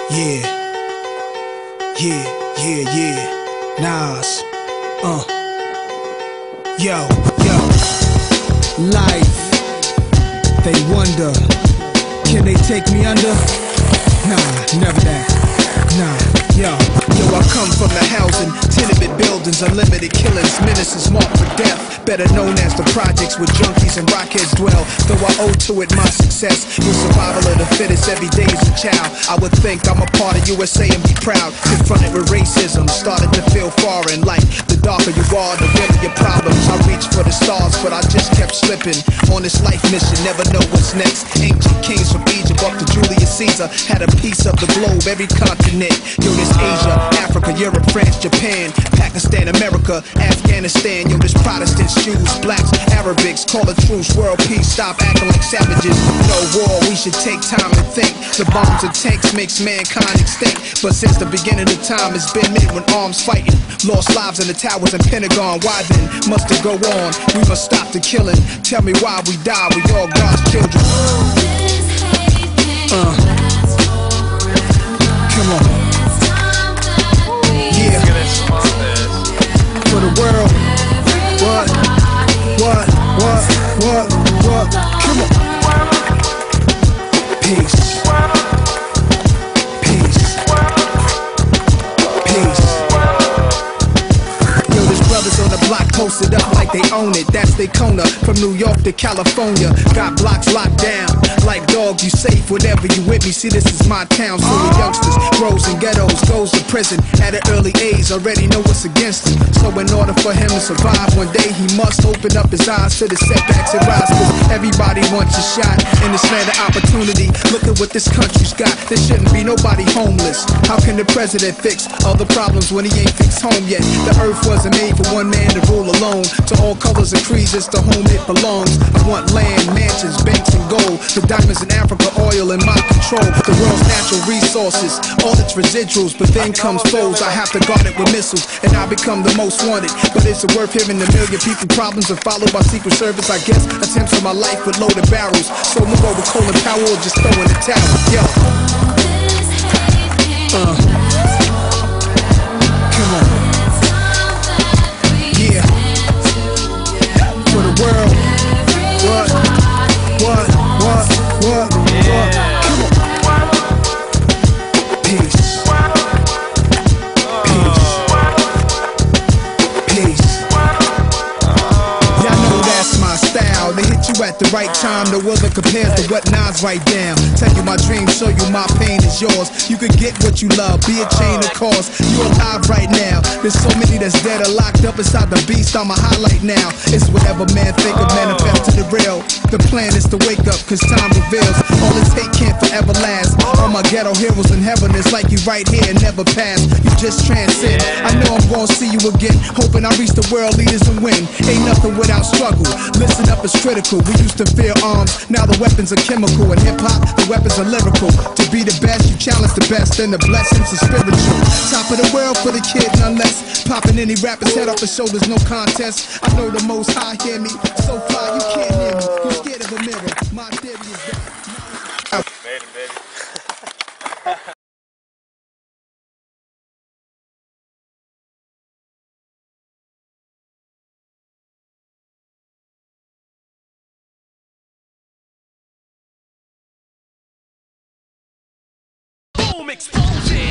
Yeah, yeah. Nas, yo, life. They wonder, can they take me under? Nah, never that. Nah, yo, I come from the housing, tenement buildings, unlimited killings, menaces marked for death. Better known as the projects where junkies and rockheads dwell. Though I owe to it my success, with survival of the fittest every day as a child. I would think I'm a part of USA and be proud. Confronted with racism, started to feel foreign. Like the darker you are, the realer your problems. I reached for the stars, but I just kept slipping. On this life mission, never know what's next. Ancient kings from Egypt up to Julius Caesar had a piece of the globe, every continent. Yo, this Asia, Africa, Europe, France, Japan, Pakistan, America, Afghanistan. Yo, this Protestants, Jews, blacks, Arabics, call a truce, world peace, stop acting like savages. No war, we should take time to think. The bombs and tanks makes mankind extinct. But since the beginning of time, it's been men with arms fighting. Lost lives in the towers and Pentagon. Why then must it go on? We must stop the killing. Tell me why we die, we all God's children. Come on. Yeah. For the world. What? Come on. Peace. Yo, there's brothers on the block posted up like they own it. That's they Kona, from New York to California. Got blocks locked down. Like dog, you safe whenever you with me. See, this is my town, so the youngsters grows in ghettos, goes to prison at an early age. Already know what's against him. So in order for him to survive one day, he must open up his eyes to the setbacks and rise. Cause everybody wants a shot in this land of opportunity. Look at what this country's got. There shouldn't be nobody homeless. How can the president fix all the problems when he ain't fixed home yet? The earth wasn't made for one man to rule alone. To all colors and creeds, it's the home it belongs. I want land, mansions, banks, and gold. The diamonds in Africa, oil in my control. The world's natural resources, all its residuals. But then comes foes, I have to guard it with missiles. And I become the most wanted. But is it worth hearing the million people problems are followed by Secret Service? I guess attempts on my life with loaded barrels. So move over Colin Powell or just throw in the towel. Yo. Come on. Yeah. For the world. What? Come on. Peace. Y'all know that's my style. They hit you at the right time. No other compares to what Nas write down. Tell you my dreams, show you my pain is yours. You can get what you love, be a chain of cause. You alive right now. There's so many that's dead or locked up inside the beast. I'm a highlight now. It's whatever man think of, manifest to the real. The plan is to wake up, cause time reveals all this hate can't forever last. All my ghetto heroes in heaven is like you right here and never pass. You just transcend. I know I'm gonna see you again, hoping I reach the world leaders and win. Ain't nothing without struggle. Listen up, it's critical. We used to fear arms, now the weapons are chemical. In hip-hop, the weapons are lyrical. To be the best, you challenge the best, and the blessings are spiritual. Top of the world for the kid, none less. Popping any rapper's head off his shoulders, no contest. I know the most high hear me, so fly you can't hear me. You scared of a mirror, my theory is that. Made him, baby. Boom, explosion.